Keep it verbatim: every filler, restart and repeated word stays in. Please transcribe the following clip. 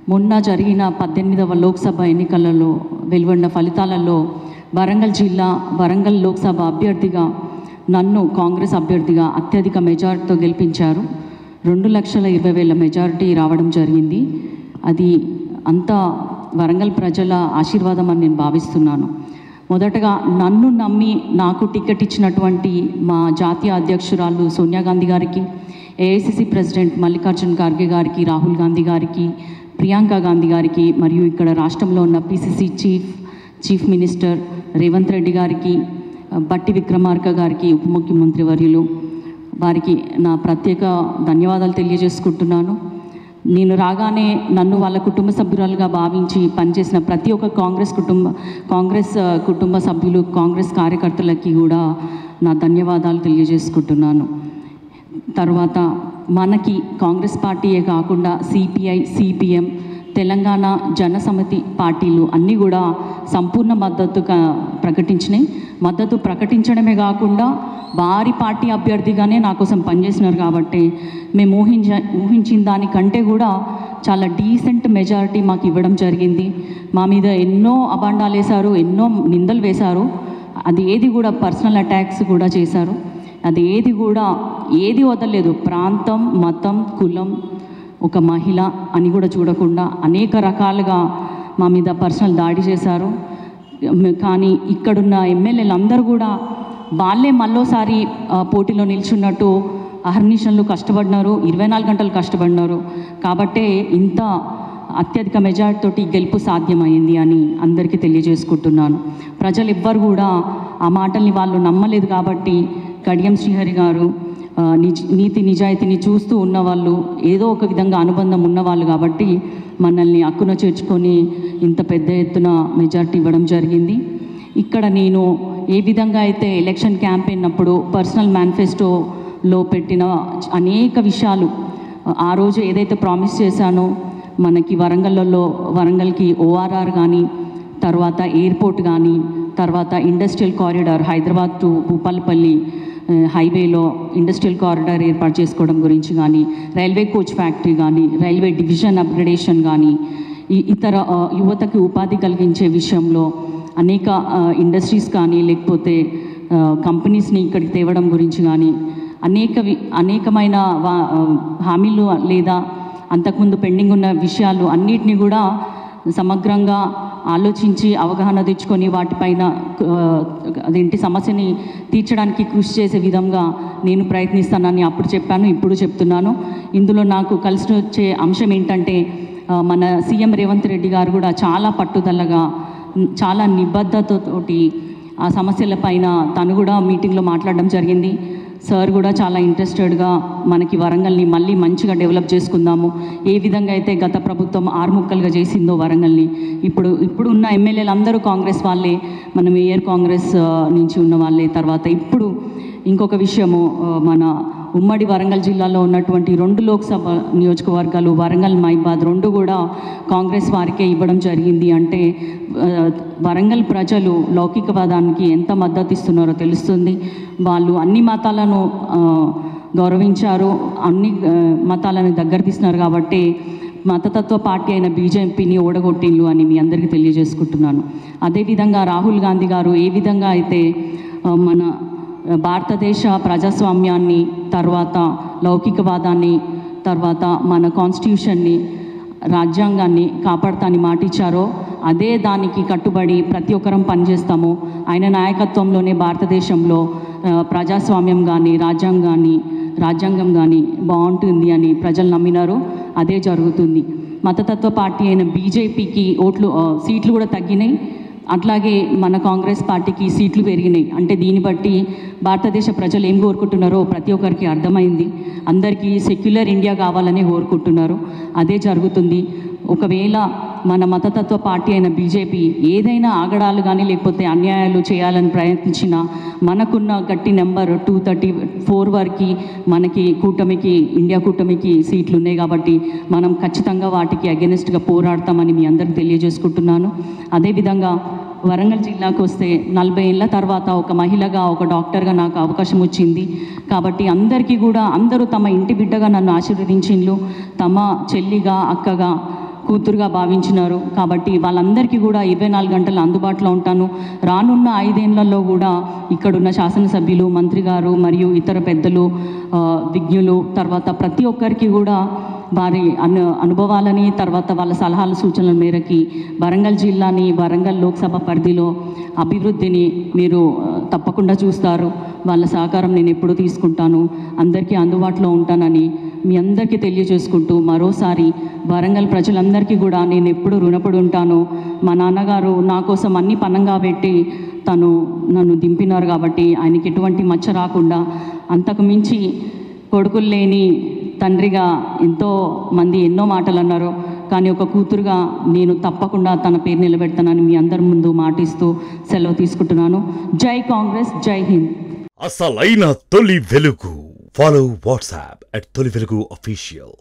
మొన్న జరిగిన పద్దెనిమిదవ లోక్సభ ఎన్నికలలో వెలువడిన ఫలితాలలో వరంగల్ జిల్లా వరంగల్ లోక్సభ అభ్యర్థిగా నన్ను కాంగ్రెస్ అభ్యర్థిగా అత్యధిక మెజారిటీతో గెలిపించారు. రెండు లక్షల ఇరవై వేల మెజారిటీ రావడం జరిగింది. అది అంతా వరంగల్ ప్రజల ఆశీర్వాదం అని నేను భావిస్తున్నాను. మొదటగా నన్ను నమ్మి నాకు టికెట్ ఇచ్చినటువంటి మా జాతీయ అధ్యక్షురాలు సోనియా గాంధీ గారికి, ఏఐసిసి ప్రెసిడెంట్ మల్లికార్జున్ ఖార్గే గారికి, రాహుల్ గాంధీ గారికి, ప్రియాంక గాంధీ గారికి, మరియు ఇక్కడ రాష్ట్రంలో ఉన్న PCC chief chief minister Revanth Reddy గారికి, బట్టి విక్రమార్క గారికి, ఉప ముఖ్యమంత్రి వర్యులు వారికి నా ప్రత్యేక ధన్యవాదాలు తెలియజేసుకుంటున్నాను. నేను రాగానే నన్ను వాళ్ళ కుటుంబ సభ్యురాలుగా భావించి పనిచేసిన ప్రతి ఒక్క కాంగ్రెస్ కుటుంబ కాంగ్రెస్ కుటుంబ సభ్యులు, కాంగ్రెస్ కార్యకర్తలకి కూడా నా ధన్యవాదాలు తెలియజేసుకుంటున్నాను. తర్వాత మనకి కాంగ్రెస్ పార్టీయే కాకుండా సిపిఐ, సిపిఎం, తెలంగాణ జనసమితి పార్టీలు అన్నీ కూడా సంపూర్ణ మద్దతుగా ప్రకటించినాయి. మద్దతు ప్రకటించడమే కాకుండా వారి పార్టీ అభ్యర్థిగానే నా కోసం పనిచేసినారు. కాబట్టి మేము ఊహించ ఊహించిన దానికంటే కూడా చాలా డీసెంట్ మెజారిటీ మాకు ఇవ్వడం జరిగింది. మా మీద ఎన్నో అబాండాలు వేశారు, ఎన్నో నిందలు వేశారు. అది ఏది కూడా పర్సనల్ అటాక్స్ కూడా చేశారు. అది ఏది కూడా ఏది వదలలేదు. ప్రాంతం, మతం, కులం, ఒక మహిళ అని కూడా చూడకుండా అనేక రకాలుగా మా మీద పర్సనల్ దాడి చేశారు. కానీ ఇక్కడున్న ఎమ్మెల్యేలు అందరూ కూడా వాళ్ళే మళ్ళోసారి పోటీలో నిల్చున్నట్టు అహర్నిశలు కష్టపడినారు, ఇరవై నాలుగు గంటలు కష్టపడినారు. కాబట్టే ఇంత అత్యధిక మెజారిటీతోటి గెలుపు సాధ్యమైంది అని అందరికీ తెలియజేసుకుంటున్నాను. ప్రజలు ఎవ్వరు కూడా ఆ మాటల్ని వాళ్ళు నమ్మలేదు. కాబట్టి కడియం శ్రీహరి గారు నిజ నీతి నిజాయితీని చూస్తూ ఉన్నవాళ్ళు, ఏదో ఒక విధంగా అనుబంధం ఉన్నవాళ్ళు కాబట్టి మనల్ని అక్కున చేర్చుకొని ఇంత పెద్ద ఎత్తున మెజారిటీ ఇవ్వడం జరిగింది. ఇక్కడ నేను ఏ విధంగా అయితే ఎలక్షన్ క్యాంపెయిన్ అప్పుడు పర్సనల్ మేనిఫెస్టోలో పెట్టిన అనేక విషయాలు, ఆ రోజు ఏదైతే ప్రామిస్ చేశానో మనకి వరంగల్లో వరంగల్కి ఓఆర్ఆర్ కానీ, తర్వాత ఎయిర్పోర్ట్ కానీ, తర్వాత industrial corridor Hyderabad to Bhupalpally హైవేలో ఇండస్ట్రియల్ కారిడార్ ఏర్పాటు చేసుకోవడం గురించి కానీ, రైల్వే కోచ్ ఫ్యాక్టరీ కానీ, రైల్వే డివిజన్ అప్గ్రేడేషన్ కానీ, ఇతర యువతకి ఉపాధి కలిగించే విషయంలో అనేక ఇండస్ట్రీస్ కానీ లేకపోతే కంపెనీస్ని ఇక్కడికి తేవడం గురించి కానీ అనేక అనేకమైన హామీలు లేదా అంతకుముందు పెండింగ్ ఉన్న విషయాలు అన్నిటినీ కూడా సమగ్రంగా ఆలోచించి అవగాహన తెచ్చుకొని వాటిపైన అదేంటి సమస్యని తీర్చడానికి కృషి చేసే విధంగా నేను ప్రయత్నిస్తానని అప్పుడు చెప్పాను, ఇప్పుడు చెప్తున్నాను. ఇందులో నాకు కలిసి వచ్చే అంశం ఏంటంటే మన సీఎం రేవంత్ రెడ్డి గారు కూడా చాలా పట్టుదలగా, చాలా నిబద్ధతతోటి ఆ సమస్యలపైన తను కూడా మీటింగ్లో మాట్లాడడం జరిగింది. సార్ కూడా చాలా ఇంట్రెస్టెడ్గా మనకి వరంగల్ని మళ్ళీ మంచిగా డెవలప్ చేసుకుందాము, ఏ విధంగా అయితే గత ప్రభుత్వం ఆరుముక్కలుగా చేసిందో వరంగల్ని, ఇప్పుడు ఇప్పుడు ఉన్న ఎమ్మెల్యేలు అందరూ కాంగ్రెస్ వాళ్ళే, మన మేయర్ కాంగ్రెస్ నుంచి ఉన్న వాళ్ళే. తర్వాత ఇప్పుడు ఇంకొక విషయము, మన ఉమ్మడి వరంగల్ జిల్లాలో ఉన్నటువంటి రెండు లోక్సభ నియోజకవర్గాలు వరంగల్, మైబాద్ రెండు కూడా కాంగ్రెస్ వారికే ఇవ్వడం జరిగింది. అంటే వరంగల్ ప్రజలు లౌకికవాదానికి ఎంత మద్దతు ఇస్తున్నారో తెలుస్తుంది. వాళ్ళు అన్ని మతాలను గౌరవించారు, అన్ని మతాలను దగ్గర తీస్తున్నారు. కాబట్టి మతతత్వ పార్టీ అయిన బీజేపీని ఓడగొట్టిండ్లు అని మీ అందరికీ తెలియజేసుకుంటున్నాను. అదేవిధంగా రాహుల్ గాంధీ గారు ఏ విధంగా అయితే మన భారతదేశ ప్రజాస్వామ్యాన్ని, తర్వాత లౌకికవాదాన్ని, తర్వాత మన కాన్స్టిట్యూషన్ని, రాజ్యాంగాన్ని కాపాడుతాని మాటిచ్చారో అదే దానికి కట్టుబడి ప్రతి ఒక్కరం పనిచేస్తాము. ఆయన నాయకత్వంలోనే భారతదేశంలో ప్రజాస్వామ్యం కానీ రాజ్యాంగాన్ని రాజ్యాంగం కానీ బాగుంటుంది అని ప్రజలు నమ్మినారు. అదే జరుగుతుంది. మతతత్వ పార్టీ అయిన బీజేపీకి ఓట్లు సీట్లు కూడా తగ్గినాయి, అట్లాగే మన కాంగ్రెస్ పార్టీకి సీట్లు పెరిగినాయి. అంటే దీన్ని బట్టి భారతదేశ ప్రజలు ఏం కోరుకుంటున్నారో ప్రతి ఒక్కరికి అర్థమైంది. అందరికీ సెక్యులర్ ఇండియా కావాలని కోరుకుంటున్నారు. అదే జరుగుతుంది. ఒకవేళ మన మతతత్వ పార్టీ అయిన బీజేపీ ఏదైనా ఆగడాలు కానీ లేకపోతే అన్యాయాలు చేయాలని ప్రయత్నించినా మనకున్న గట్టి నెంబర్ టూ థర్టీ ఫోర్ వరకు మనకి కూటమికి, ఇండియా కూటమికి సీట్లు ఉన్నాయి. కాబట్టి మనం ఖచ్చితంగా వాటికి అగెనిస్ట్గా పోరాడతామని మీ అందరికి తెలియజేసుకుంటున్నాను. అదేవిధంగా వరంగల్ జిల్లాకు వస్తే నలభై ఏళ్ళ తర్వాత ఒక మహిళగా, ఒక డాక్టర్గా నాకు అవకాశం వచ్చింది. కాబట్టి అందరికీ కూడా అందరూ తమ ఇంటి బిడ్డగా నన్ను ఆశీర్వదించిండ్రు, తమ చెల్లిగా, అక్కగా కూతురుగా భావించినారు. కాబట్టి వాళ్ళందరికీ కూడా ఇరవై నాలుగు గంటలు అందుబాటులో ఉంటాను. రానున్న ఐదేళ్లలో కూడా ఇక్కడున్న శాసనసభ్యులు, మంత్రి గారు మరియు ఇతర పెద్దలు, విజ్ఞులు, తర్వాత ప్రతి ఒక్కరికి కూడా వారి అను అనుభవాలని తర్వాత వాళ్ళ సలహాల సూచనల మేరకి వరంగల్ జిల్లాని, వరంగల్ లోక్సభ పరిధిలో అభివృద్ధిని మీరు తప్పకుండా చూస్తారు. వాళ్ళ సహకారం నేను ఎప్పుడూ తీసుకుంటాను, అందరికీ అందుబాటులో ఉంటానని మీ అందరికీ తెలియజేసుకుంటూ మరోసారి వరంగల్ ప్రజలందరికీ కూడా నేను ఎప్పుడు రుణపడి ఉంటాను. మా నాన్నగారు నా కోసం అన్ని పనంగా పెట్టి తను నన్ను దింపినారు కాబట్టి ఆయనకి ఎటువంటి మచ్చ రాకుండా, అంతకు మించి కొడుకులు లేని తండ్రిగా ఎంతో మంది ఎన్నో మాటలు అన్నారు, కానీ ఒక కూతురుగా నేను తప్పకుండా తన పేరు నిలబెడతానని మీ అందరి ముందు మాటిస్తూ సెలవు తీసుకుంటున్నాను. జై కాంగ్రెస్, జై హింద్. అసలైన తొలి వెలుగు. ఫాలో వాట్సాప్ అట్ తొలి వెలుగు అఫీషియల్.